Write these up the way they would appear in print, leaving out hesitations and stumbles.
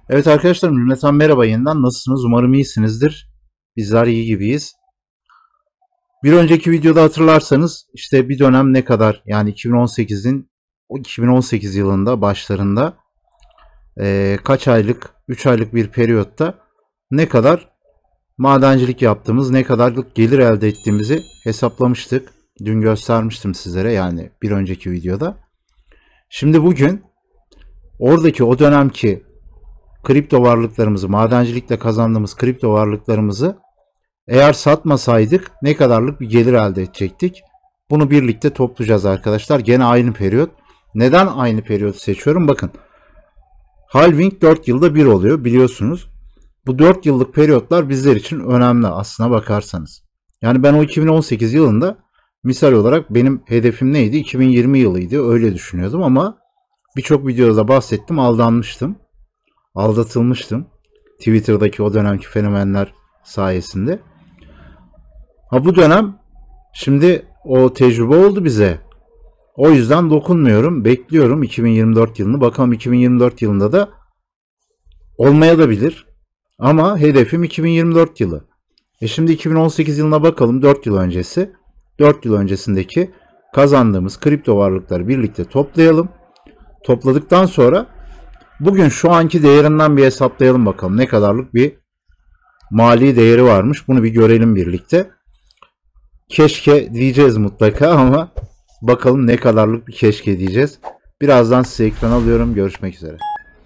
Evet arkadaşlar, cümleten merhaba yeniden. Nasılsınız? Umarım iyisinizdir. Bizler iyi gibiyiz. Bir önceki videoda hatırlarsanız işte bir dönem ne kadar, yani 2018 yılında başlarında kaç aylık, 3 aylık bir periyotta ne kadar madencilik yaptığımız, ne kadarlık gelir elde ettiğimizi hesaplamıştık. Dün göstermiştim sizlere, yani bir önceki videoda. Şimdi bugün oradaki o dönemki kripto varlıklarımızı, madencilikle kazandığımız kripto varlıklarımızı eğer satmasaydık ne kadarlık bir gelir elde edecektik? Bunu birlikte toplayacağız arkadaşlar. Gene aynı periyot. Neden aynı periyodu seçiyorum? Bakın. Halving 4 yılda bir oluyor biliyorsunuz. Bu 4 yıllık periyotlar bizler için önemli aslına bakarsanız. Yani ben o 2018 yılında misal olarak benim hedefim neydi? 2020 yılıydı. Öyle düşünüyordum ama birçok videoda bahsettim, aldanmıştım. Aldatılmıştım. Twitter'daki o dönemki fenomenler sayesinde. Ha, bu dönem şimdi o tecrübe oldu bize. O yüzden dokunmuyorum. Bekliyorum 2024 yılını. Bakalım 2024 yılında da olmaya da bilir. Ama hedefim 2024 yılı. Şimdi 2018 yılına bakalım, 4 yıl öncesi. 4 yıl öncesindeki kazandığımız kripto varlıkları birlikte toplayalım. Topladıktan sonra bugün şu anki değerinden bir hesaplayalım bakalım. Ne kadarlık bir mali değeri varmış. Bunu bir görelim birlikte. Keşke diyeceğiz mutlaka ama bakalım ne kadarlık bir keşke diyeceğiz. Birazdan size ekran alıyorum. Görüşmek üzere.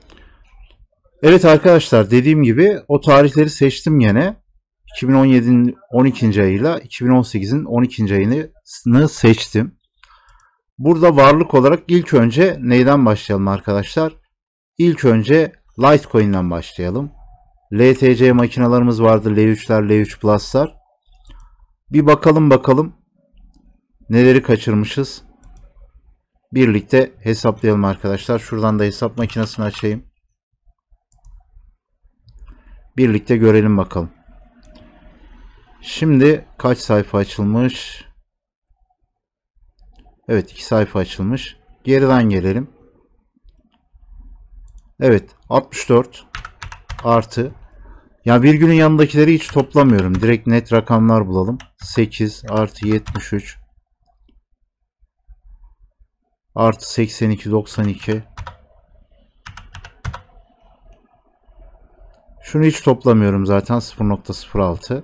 Evet arkadaşlar, dediğim gibi o tarihleri seçtim yine. 2017'nin 12. ayıyla 2018'in 12. ayını seçtim. Burada varlık olarak ilk önce neyden başlayalım arkadaşlar? İlk önce Litecoin'den başlayalım. LTC makinalarımız vardı. L3'ler, L3 Plus'lar. Bir bakalım neleri kaçırmışız. Birlikte hesaplayalım arkadaşlar. Şuradan da hesap makinesini açayım. Birlikte görelim bakalım. Şimdi kaç sayfa açılmış? Evet, 2 sayfa açılmış. Geriden gelelim. Evet, 64 artı. Ya virgülün yanındakileri hiç toplamıyorum. Direkt net rakamlar bulalım. 8 artı 73 artı 82 92. Şunu hiç toplamıyorum zaten, 0.06.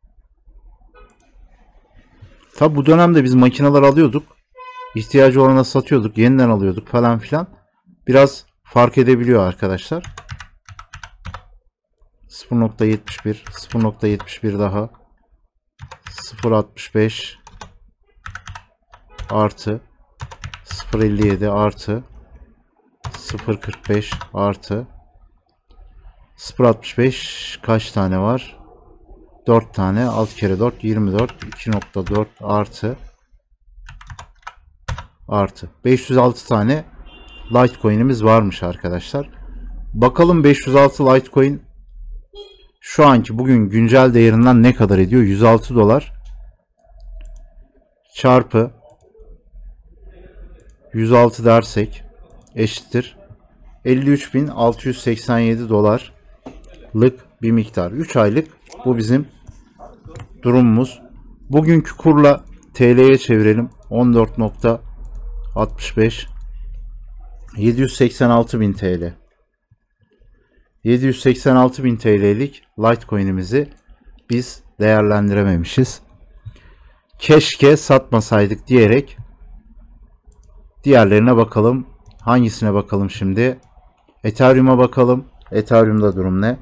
Tabi bu dönemde biz makineler alıyorduk. İhtiyacı olana satıyorduk. Yeniden alıyorduk falan filan. Biraz fark edebiliyor arkadaşlar. 0.71 0.71 daha 0.65 artı 0.57 artı 0.45 artı 0.65 kaç tane var? 4 tane. 6 kere 4 24. 2.4 artı 506 tane Litecoin'imiz varmış arkadaşlar. Bakalım 506 Litecoin şu anki bugün güncel değerinden ne kadar ediyor? 106 dolar çarpı 106 dersek eşittir 53.687 dolarlık bir miktar. 3 aylık bu bizim durumumuz. Bugünkü kurla TL'ye çevirelim. 14.65 786.000 TL. 786.000 TL'lik Litecoin'imizi biz değerlendirememişiz. Keşke satmasaydık diyerek diğerlerine bakalım. Hangisine bakalım şimdi? Ethereum'a bakalım. Ethereum'da durum ne?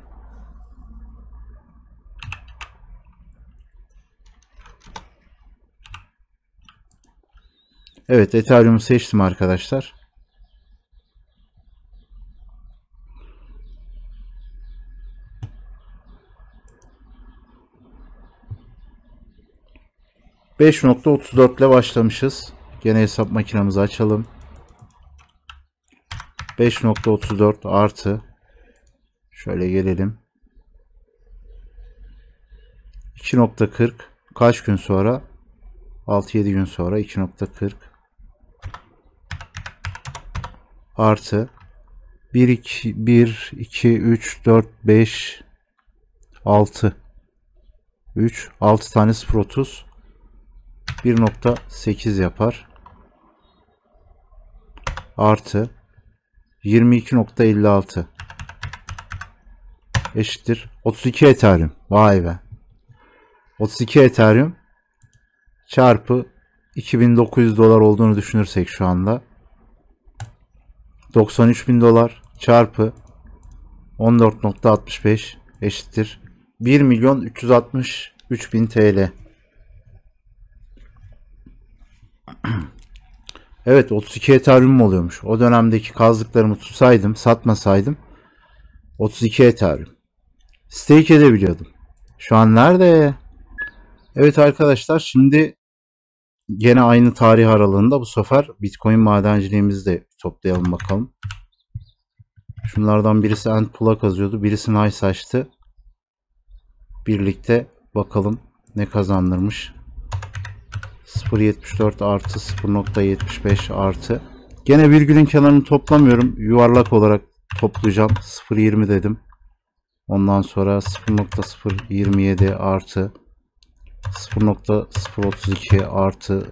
Evet, Ethereum'u seçtim arkadaşlar. ...5.34 ile başlamışız. Gene hesap makinemizi açalım. 5.34 artı... ...şöyle gelelim. 2.40 kaç gün sonra? 6-7 gün sonra 2.40 artı 1 2 1 2 3 4 5 6 6 tane 0.30 1.8 yapar. Artı 22.56 eşittir 32 Ethereum. Vay be. 32 Ethereum çarpı 2900 dolar olduğunu düşünürsek şu anda 93.000 dolar çarpı 14.65 eşittir 1.363.000 TL. Evet, 32 Ethereum oluyormuş. O dönemdeki kazdıklarımı tutsaydım, satmasaydım 32 Ethereum stake edebiliyordum. Şu an nerede? Evet arkadaşlar, şimdi gene aynı tarih aralığında bu sefer Bitcoin madenciliğimizi de toplayalım bakalım. Şunlardan birisi Endpool'a kazıyordu. Birisi Nice açtı. Birlikte bakalım ne kazandırmış. 0.74 artı 0.75 artı. Gene virgülün kenarını toplamıyorum. Yuvarlak olarak toplayacağım. 0.20 dedim. Ondan sonra 0.027 artı 0.032 artı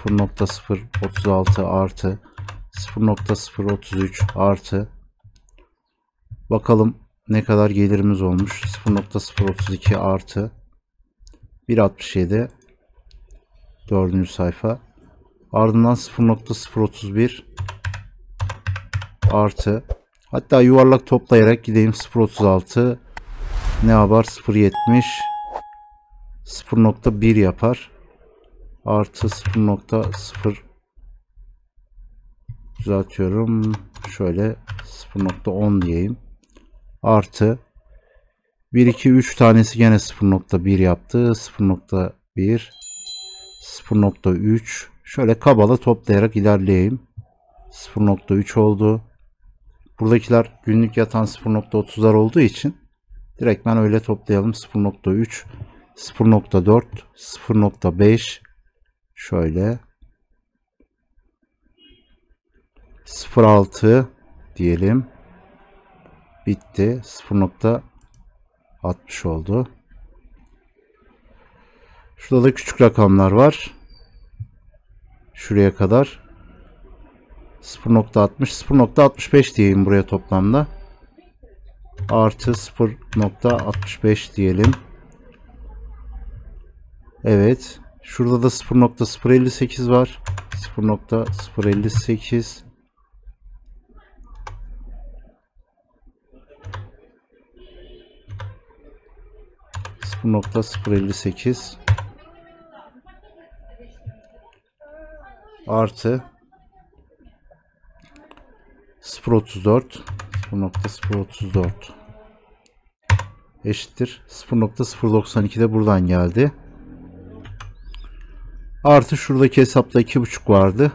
0.036 artı 0.033 artı. Bakalım ne kadar gelirimiz olmuş. 0.032 artı 1.67 dördüncü sayfa. Ardından 0.031 artı, hatta yuvarlak toplayarak gideyim. 0.36 ne yapar? 0.70 0.1 yapar. Artı 0.0 düzeltiyorum. Şöyle 0.10 diyeyim. Artı 1 2 3 tanesi gene 0.1 yaptı. 0.1 0.3 şöyle kabala toplayarak ilerleyeyim. 0.3 oldu. Buradakiler günlük yatan 0.30'lar olduğu için direkt ben öyle toplayalım. 0.3 0.4 0.5 şöyle 0.6 diyelim. Bitti. 0.60 oldu. Şurada da küçük rakamlar var. Şuraya kadar 0.60 0.65 diyeyim buraya toplamda. Artı 0.65 diyelim. Evet. Şurada da 0.058 var. 0.058 0.058 artı 0.34 0.034 eşittir 0.092 de buradan geldi. Artı şuradaki hesapta 2.5 vardı.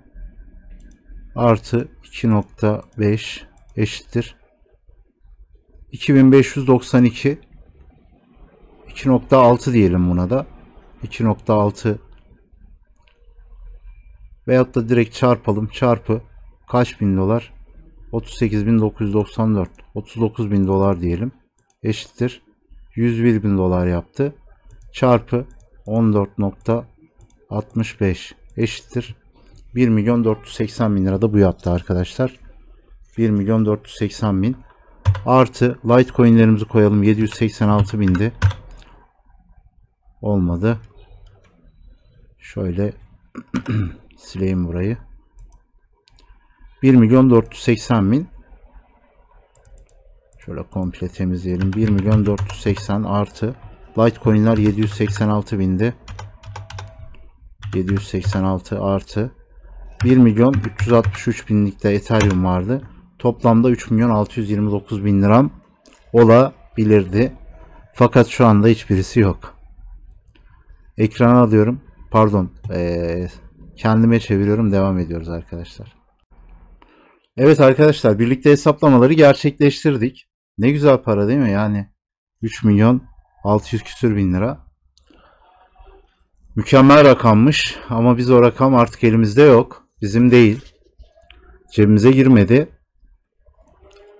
Artı 2.5 eşittir 2592 2.6 diyelim buna da. 2.6 veyahut da direkt çarpalım. Çarpı kaç bin dolar? 38.994 39.000 dolar diyelim. Eşittir 101.000 dolar yaptı. Çarpı 14.65 eşittir 1.480.000 lira da bu yaptı arkadaşlar. 1.480.000 artı Litecoin'lerimizi koyalım. 786.000'di. Olmadı. Şöyle sileyim burayı. 1.480.000 şöyle komple temizleyelim. 1.480 artı Litecoin'ler 786.000'di. 786 artı 1.363.000'likte Ethereum vardı. Toplamda 3.629.000 liram olabilirdi. Fakat şu anda hiçbirisi yok. Ekrana alıyorum. Pardon. Kendime çeviriyorum. Devam ediyoruz arkadaşlar. Evet arkadaşlar, birlikte hesaplamaları gerçekleştirdik. Ne güzel para değil mi? Yani 3.600.000 küsür lira. Mükemmel rakammış ama biz o rakam artık elimizde yok. Bizim değil. Cebimize girmedi.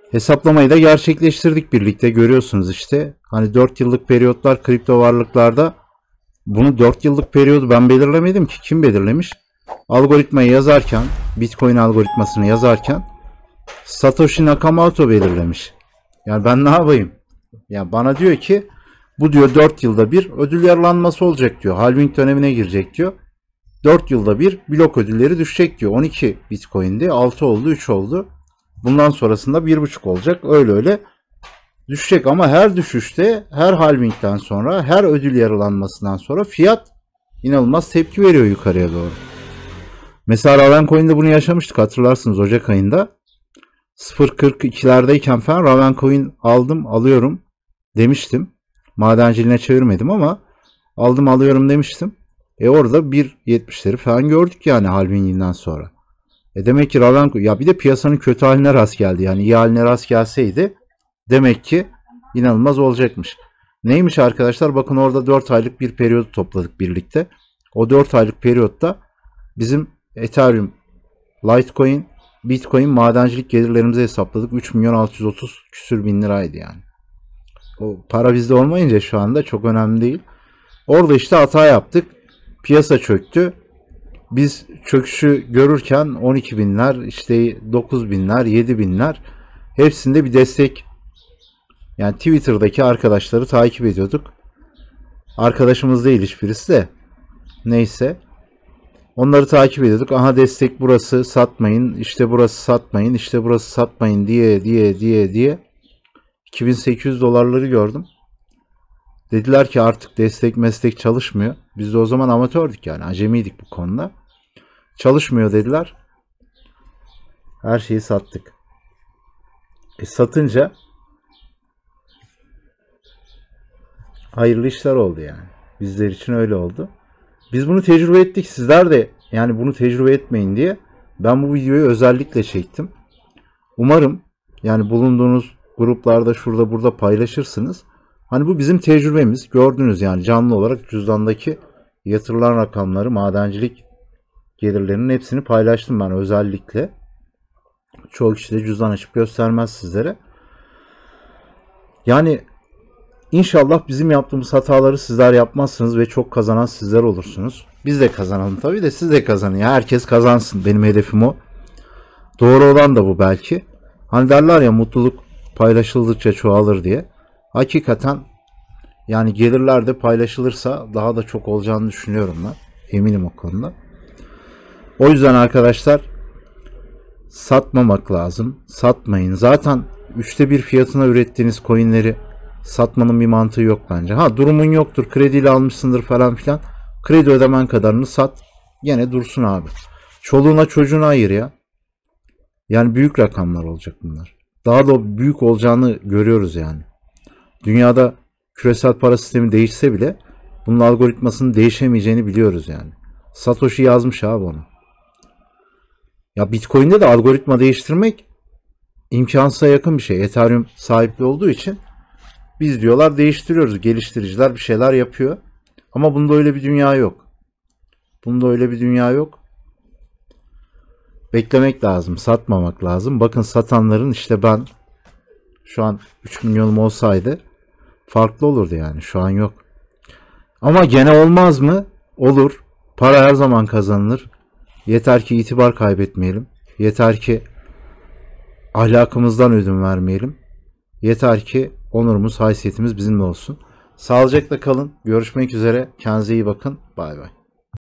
Hesaplamayı da gerçekleştirdik birlikte, görüyorsunuz işte. Hani 4 yıllık periyotlar kripto varlıklarda, bunu 4 yıllık periyodu ben belirlemedim ki, kim belirlemiş? Algoritmayı yazarken, Bitcoin algoritmasını yazarken Satoshi Nakamoto belirlemiş. Yani ben ne yapayım? Yani bana diyor ki bu diyor 4 yılda bir ödül yarılanması olacak diyor. Halving dönemine girecek diyor. 4 yılda bir blok ödülleri düşecek diyor. 12 Bitcoin'di, 6 oldu, 3 oldu. Bundan sonrasında 1,5 olacak. Öyle öyle düşecek ama her düşüşte, her halvingden sonra, her ödül yarılanmasından sonra fiyat inanılmaz tepki veriyor yukarıya doğru. Mesela Ravencoin'de bunu yaşamıştık, hatırlarsınız, Ocak ayında. 0.42'lerdeyken falan Ravencoin alıyorum demiştim. Madenciliğine çevirmedim ama alıyorum demiştim. Orada 1.70'leri falan gördük yani halvinginden sonra. Demek ki Ravencoin, ya bir de piyasanın kötü haline rast geldi. Yani iyi haline rast gelseydi demek ki inanılmaz olacakmış. Neymiş arkadaşlar? Bakın orada 4 aylık bir periyot topladık birlikte. O 4 aylık periyotta bizim Ethereum, Litecoin, Bitcoin madencilik gelirlerimizi hesapladık. 3.630.000 küsür bin liraydı yani. O para bizde olmayınca şu anda çok önemli değil. Orada işte hata yaptık. Piyasa çöktü. Biz çöküşü görürken 12 binler, işte 9 binler, 7 binler, hepsinde bir destek. Yani Twitter'daki arkadaşları takip ediyorduk. Arkadaşımız değil hiçbirisi de. Neyse. Onları takip ediyorduk. Aha destek burası, satmayın. İşte burası satmayın. İşte burası satmayın diye 2800 dolarları gördüm. Dediler ki artık destek meslek çalışmıyor. Biz de o zaman amatördük yani. Acemiydik bu konuda. Çalışmıyor dediler. Her şeyi sattık. Satınca hayırlı işler oldu yani. Bizler için öyle oldu. Biz bunu tecrübe ettik. Sizler de yani bunu tecrübe etmeyin diye ben bu videoyu özellikle çektim. Umarım yani bulunduğunuz gruplarda şurada burada paylaşırsınız. Hani bu bizim tecrübemiz. Gördünüz yani canlı olarak cüzdandaki yatırılan rakamları, madencilik gelirlerinin hepsini paylaştım ben özellikle. Çoğu kişi de cüzdan açıp göstermez sizlere. Yani İnşallah bizim yaptığımız hataları sizler yapmazsınız ve çok kazanan sizler olursunuz. Biz de kazanalım tabii de siz de kazanın. Ya herkes kazansın. Benim hedefim o. Doğru olan da bu belki. Hani derler ya mutluluk paylaşıldıkça çoğalır diye. Hakikaten yani gelirler de paylaşılırsa daha da çok olacağını düşünüyorum ben. Eminim o konuda. O yüzden arkadaşlar satmamak lazım. Satmayın. Zaten 1/3 fiyatına ürettiğiniz coinleri satmanın bir mantığı yok bence. Ha durumun yoktur, krediyle almışsındır falan filan. Kredi ödemen kadarını sat. Gene dursun abi. Çoluğuna çocuğuna ayır ya. Yani büyük rakamlar olacak bunlar. Daha da büyük olacağını görüyoruz yani. Dünyada küresel para sistemi değişse bile bunun algoritmasının değişemeyeceğini biliyoruz yani. Satoshi yazmış abi onu. Ya Bitcoin'de de algoritma değiştirmek imkansıza yakın bir şey. Ethereum sahipli olduğu için biz diyorlar değiştiriyoruz. Geliştiriciler bir şeyler yapıyor. Ama bunda öyle bir dünya yok. Bunda öyle bir dünya yok. Beklemek lazım. Satmamak lazım. Bakın satanların işte ben şu an 3 milyonum olsaydı farklı olurdu yani. Şu an yok. Ama gene olmaz mı? Olur. Para her zaman kazanılır. Yeter ki itibar kaybetmeyelim. Yeter ki ahlakımızdan ödün vermeyelim. Yeter ki onurumuz, haysiyetimiz bizimle olsun. Sağlıcakla kalın. Görüşmek üzere. Kendinize iyi bakın. Bay bay.